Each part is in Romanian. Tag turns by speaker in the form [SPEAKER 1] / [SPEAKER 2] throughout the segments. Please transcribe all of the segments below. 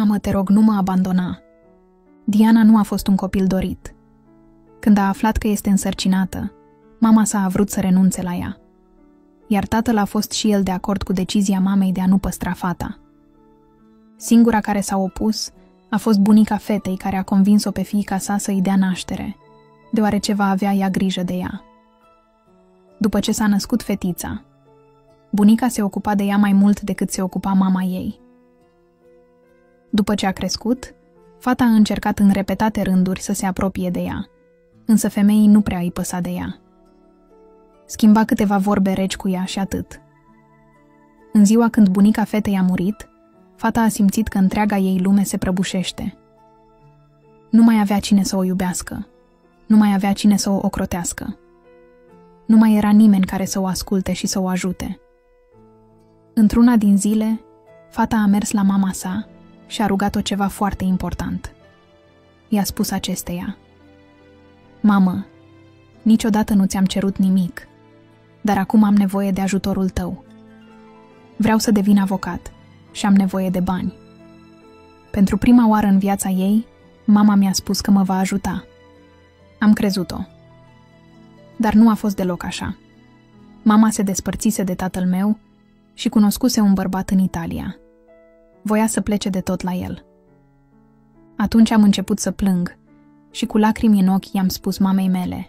[SPEAKER 1] Mamă, te rog, nu mă abandona. Diana nu a fost un copil dorit. Când a aflat că este însărcinată, mama sa a vrut să renunțe la ea. Iar tatăl a fost și el de acord cu decizia mamei de a nu păstra fata. Singura care s-a opus a fost bunica fetei, care a convins-o pe fiica sa să-i dea naștere, deoarece va avea ea grijă de ea. După ce s-a născut fetița, bunica se ocupa de ea mai mult decât se ocupa mama ei. După ce a crescut, fata a încercat în repetate rânduri să se apropie de ea, însă femeii nu prea îi păsa de ea. Schimba câteva vorbe reci cu ea și atât. În ziua când bunica fetei a murit, fata a simțit că întreaga ei lume se prăbușește. Nu mai avea cine să o iubească, nu mai avea cine să o ocrotească. Nu mai era nimeni care să o asculte și să o ajute. Într-una din zile, fata a mers la mama sa și a rugat-o ceva foarte important. I-a spus acesteia: Mamă, niciodată nu ți-am cerut nimic, dar acum am nevoie de ajutorul tău. Vreau să devin avocat și am nevoie de bani. Pentru prima oară în viața ei, mama mi-a spus că mă va ajuta. Am crezut-o. Dar nu a fost deloc așa. Mama se despărțise de tatăl meu și cunoscuse un bărbat în Italia. Voia să plece de tot la el. Atunci am început să plâng și cu lacrimi în ochi i-am spus mamei mele: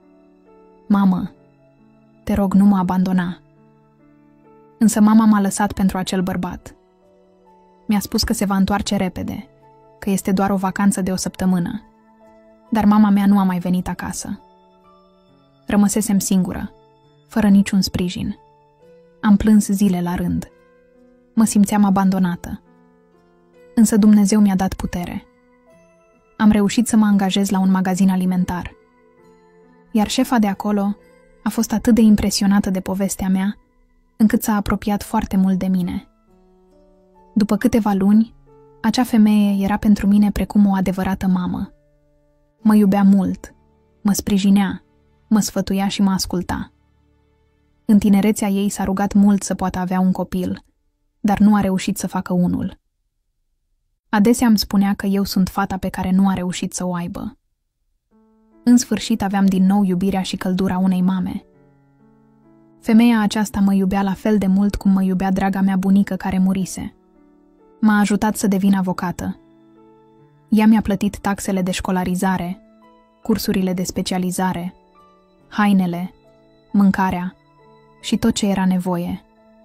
[SPEAKER 1] Mamă, te rog, nu mă abandona. Însă mama m-a lăsat pentru acel bărbat. Mi-a spus că se va întoarce repede, că este doar o vacanță de o săptămână. Dar mama mea nu a mai venit acasă. Rămăsesem singură, fără niciun sprijin. Am plâns zile la rând. Mă simțeam abandonată. Însă Dumnezeu mi-a dat putere. Am reușit să mă angajez la un magazin alimentar. Iar șefa de acolo a fost atât de impresionată de povestea mea, încât s-a apropiat foarte mult de mine. După câteva luni, acea femeie era pentru mine precum o adevărată mamă. Mă iubea mult, mă sprijinea, mă sfătuia și mă asculta. În tinerețea ei s-a rugat mult să poată avea un copil, dar nu a reușit să facă unul. Adesea îmi spunea că eu sunt fata pe care nu a reușit să o aibă. În sfârșit aveam din nou iubirea și căldura unei mame. Femeia aceasta mă iubea la fel de mult cum mă iubea draga mea bunică care murise. M-a ajutat să devin avocată. Ea mi-a plătit taxele de școlarizare, cursurile de specializare, hainele, mâncarea și tot ce era nevoie.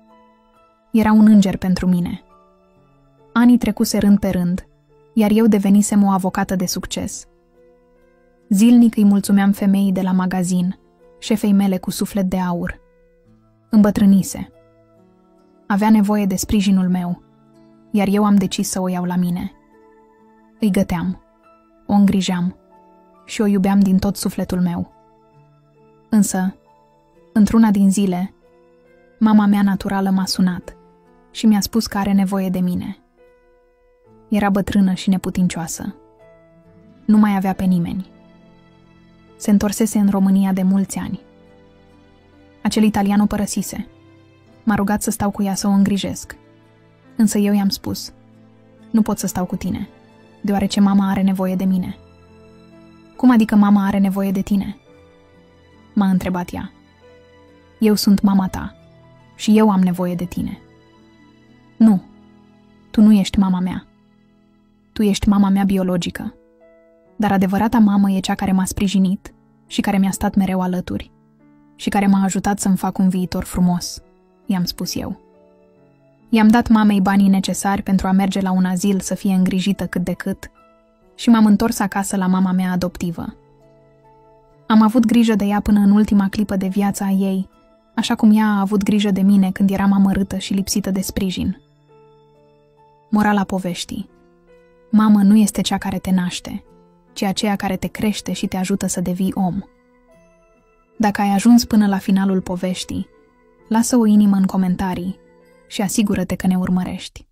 [SPEAKER 1] Era un înger pentru mine. Anii trecuse rând pe rând, iar eu devenisem o avocată de succes. Zilnic îi mulțumeam femeii de la magazin, șefei mele cu suflet de aur. Îmbătrânise. Avea nevoie de sprijinul meu, iar eu am decis să o iau la mine. Îi găteam, o îngrijeam și o iubeam din tot sufletul meu. Însă, într-una din zile, mama mea naturală m-a sunat și mi-a spus că are nevoie de mine. Era bătrână și neputincioasă. Nu mai avea pe nimeni. Se întorsese în România de mulți ani. Acel italian o părăsise. M-a rugat să stau cu ea să o îngrijesc. Însă eu i-am spus: nu pot să stau cu tine, deoarece mama are nevoie de mine. Cum adică mama are nevoie de tine? M-a întrebat ea. Eu sunt mama ta și eu am nevoie de tine. Nu, tu nu ești mama mea. Tu ești mama mea biologică. Dar adevărata mamă e cea care m-a sprijinit și care mi-a stat mereu alături și care m-a ajutat să-mi fac un viitor frumos, i-am spus eu. I-am dat mamei banii necesari pentru a merge la un azil să fie îngrijită cât de cât și m-am întors acasă la mama mea adoptivă. Am avut grijă de ea până în ultima clipă de viața a ei, așa cum ea a avut grijă de mine când eram amărâtă și lipsită de sprijin. Morala poveștii: mamă nu este cea care te naște, ci aceea care te crește și te ajută să devii om. Dacă ai ajuns până la finalul poveștii, lasă o inimă în comentarii și asigură-te că ne urmărești.